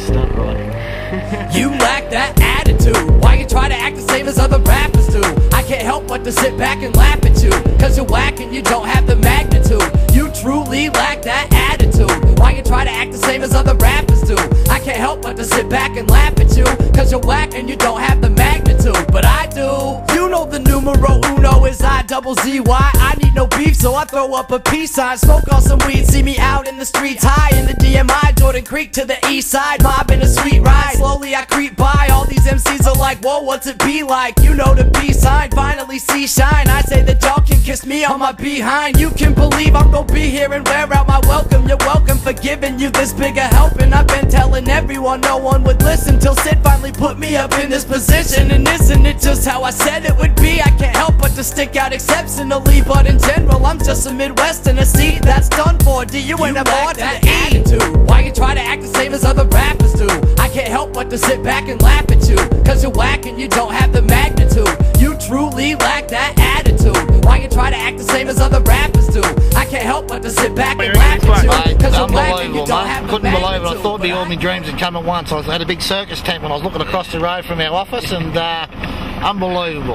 stunt, right? You lack that attitude. Why you try to act the same as other rappers do? I can't help but to sit back and laugh at you, cause you're whack and you don't have the magnitude. You truly lack that attitude. Why you try to act the same as other rappers do? I can't help but to sit back and laugh at you, cause you're whack and you don't have the magnitude. But I do. You know the numero uno is IZZY. I need no beef, so I throw up a peace sign. Smoke on some weed, see me out in the streets, high in the DMI, Jordan Creek to the east side, mobbing a sweet ride. Slowly I creep by, all these MCs are like, whoa, what's it be like? You know the peace sign, finally see shine. I say that y'all can kiss me on my behind. You can believe I'm gonna be here and wear out my welcome. You're welcome for giving you this big a helping. I've been telling everyone no one would listen, till Sid finally put me up in this position. And isn't it just how I said it would be? I can't help but to stick out exceptionally, but in general I'm just a Midwesterner. See, that's done for. Do you ain't have more to the attitude? Why you try to act the same as other rappers do? I can't help but to sit back and laugh at you, cause you're whack and you don't have the magnitude. You truly lack that attitude. Why you try to act the same as other rappers do? I can't help but to sit back and laugh at you, cause you're whack and you don't have the magnitude. Couldn't believe it. I thought it'd be all my dreams had come at once. I had a big circus tent when I was looking across the road from our office, and unbelievable.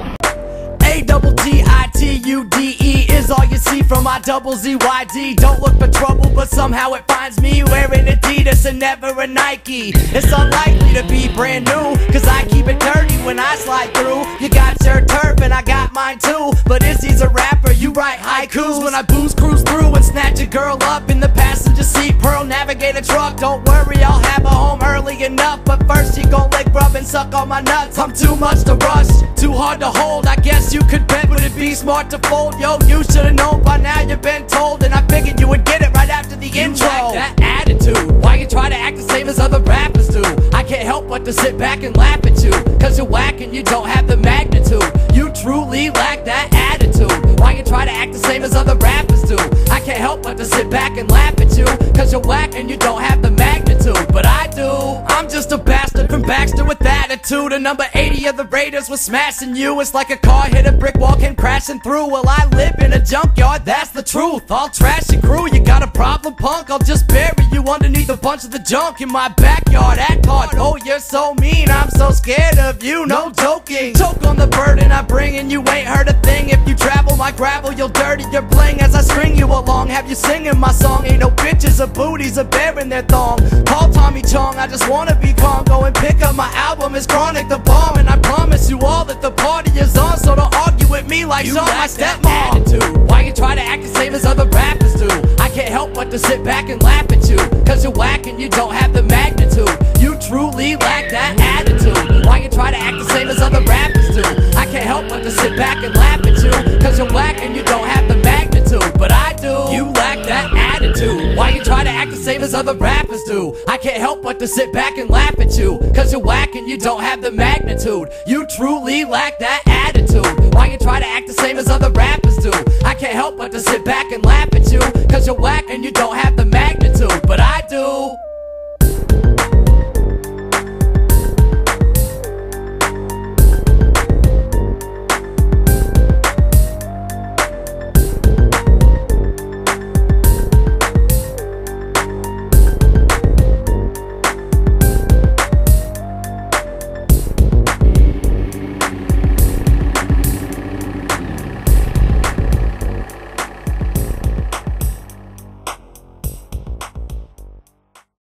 AZZYDUDE is all you see from IZZYD. Don't look for trouble, but somehow it finds me wearing Adidas and never a Nike. It's unlikely to be brand new, cause I keep it dirty when I slide through. You got your turf and I got mine too, but Izzy's a rapper, you write haikus. When I booze cruise through and snatch a girl up in the passenger seat, Pearl navigate a truck. Don't worry, I'll have her home early enough, but first she gon' lick, rub and suck on my nuts. I'm too much to rush, too hard to hold. I guess you could bet, but it'd be smart to fold. Yo, you should've known by now, you've been told, and I figured you would get it right after the intro. You lack that attitude. Why you try to act the same as other rappers do? I can't help but to sit back and laugh at you, cause you're whack and you don't have the magnitude. You truly lack that attitude. Why you try to act the same as other rappers do? I can't help but to sit back and laugh at you, cause you're whack and you don't have the magnitude. But I do. I'm just a bastard from Baxter with attitude. A number 80 of the Raiders was smashing you. It's like a car hit a brick wall, came crashing through. Well, I live in a junkyard, that's the truth. I'll trash your crew, you got a problem, punk? I'll just bury you underneath a bunch of the junk in my backyard. Act hard, oh, you're so mean, I'm so scared of you, no joking. Choke on the burden I bring and you ain't heard a thing. If you travel my gravel, you'll dirty your bling as I string you along. Have you singing my song? Ain't no bitches or booties or bearing their thong. Call Tommy Chong, I just wanna be calm. Go and pick up my album, it's Chronic the Bomb, and I promise you all that the party is on. So don't argue with me like Sean, my stepmom. Attitude. Why you try to act the same as other rappers do? I can't help but to sit back and laugh at you, cause you're whack and you don't have the magnitude. You truly lack that attitude. Why you try to act the same as other rappers do? I can't help but to sit back and laugh at you, cause you're whack and you don't have the magnitude. But I do. You lack that attitude. Why you try to act the same as other rappers do? I can't help but to sit back and laugh at you, cause you're whack and you don't have the magnitude. You truly lack that attitude. Why you try to act the same